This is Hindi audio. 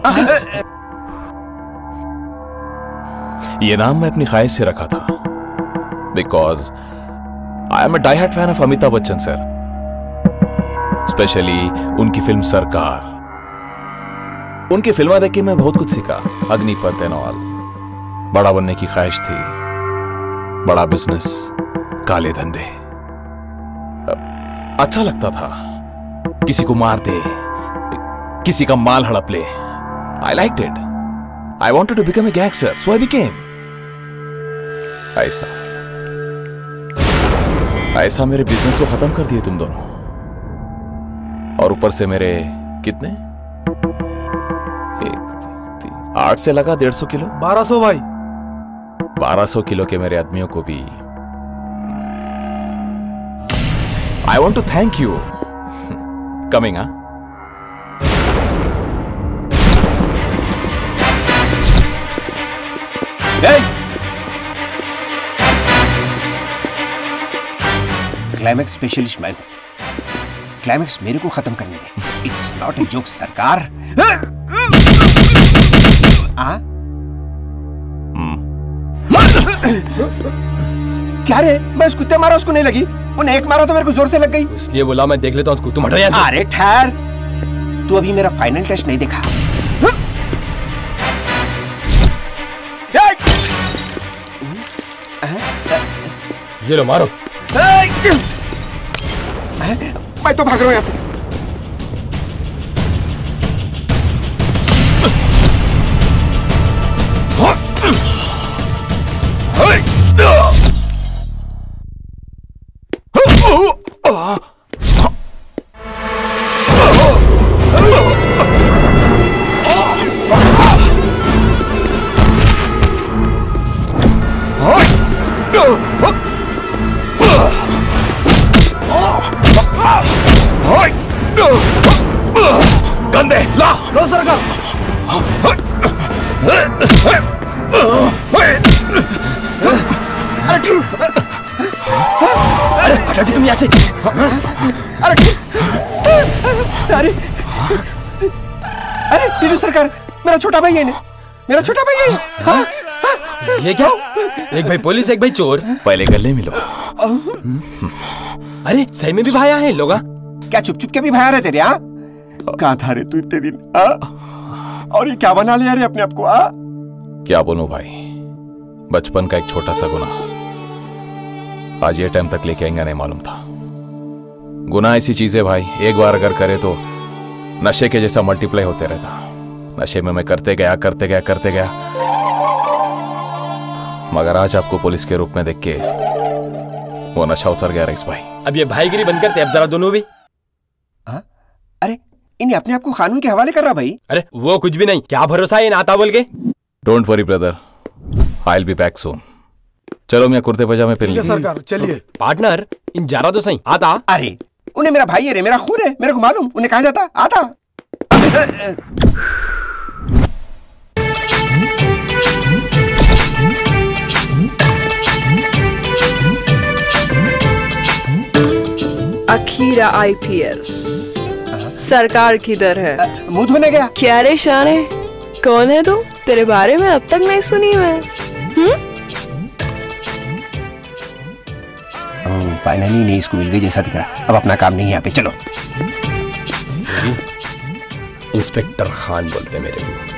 ये नाम मैं अपनी ख्वाहिश से रखा था, because I am a die hard fan of Amitabh Bachchan sir, specially उनकी फिल्म सरकार। उनकी फिल्में देख के मैं बहुत कुछ सीखा, अग्निपथ एंड ऑल। बड़ा बनने की ख्वाहिश थी, बड़ा बिजनेस, काले धंधे। अच्छा लगता था किसी को मार दे, किसी का माल हड़प ले। I liked it. I wanted to become a gangster, so I became. ऐसा मेरे बिजनेस को खत्म कर दिए तुम दोनों, और ऊपर से मेरे कितने 8 से लगा 150 किलो 1200 भाई, 1200 किलो के मेरे आदमियों को भी I want to thank you. Coming, huh? Hey! Climax specialist मैं हूं, क्लाइमैक्स मेरे को खत्म करने दे। It's not a joke Sarkar. क्या रे, मैं उस कुत्ते मारा उसको नहीं लगी, उन्हें एक मारा तो मेरे को जोर से लग गई, इसलिए बोला मैं देख लेता हूं उसको। तुम हटो यहाँ से। अरे ठहर, तू अभी मेरा फाइनल टेस्ट नहीं देखा। ये लो मारो। मैं तो भाग रहा हूं यहाँ से। गंदे ला लो सरकार। अरे हटा जी तुम यहाँ से। अरे टीटू सरकार, मेरा छोटा भाई है, मेरा छोटा भाई है। ये क्या? एक भाई पुलिस, एक भाई चोर। पहले गले मिलो। अरे सही में भी भाया है लोग? क्या चुप चुप के भी भाया रहते रे? कहाँ था रे तू इतने दिन? और ये क्या बना लिया रे अपने आप को? क्या बोलूं भाई, बचपन का एक छोटा सा गुनाह आज ये टाइम तक लेके आएंगे नहीं मालूम था। गुनाह ऐसी चीज है भाई, एक बार अगर करे तो नशे के जैसा मल्टीप्लाई होते रहता। नशे में मैं करते गया, मगर आज आपको पुलिस के रूप में देख के वो नशा उतर गया रईस भाई। अब ये भाईगिरी बंद करते अब जरा दोनों भी। अरे इन्हें अपने आप को कानून के हवाले कर रहा भाई। अरे वो कुछ भी नहीं, क्या भरोसा है आता बोल के। Don't worry brother, I will be back soon. चलो मैं कुर्ते पजामे पहन लिया। सरकार चलिए। पार्टनर इन जरा तो सही आता। अरे उन्हें मेरा भाई है रे, मेरा खून है, मेरे को मालूम उन्हें कहा जाता आता। अखीरा IPS सरकार किधर है? मुंह धोने गया। क्या रे शाने, कौन है तू? तेरे बारे में अब तक नहीं सुनी मैं। फाइनली नहीं इसको मिल गई जैसा दिख रहा। अब अपना काम नहीं है यहाँ पे, चलो। इंस्पेक्टर खान बोलते मेरे को।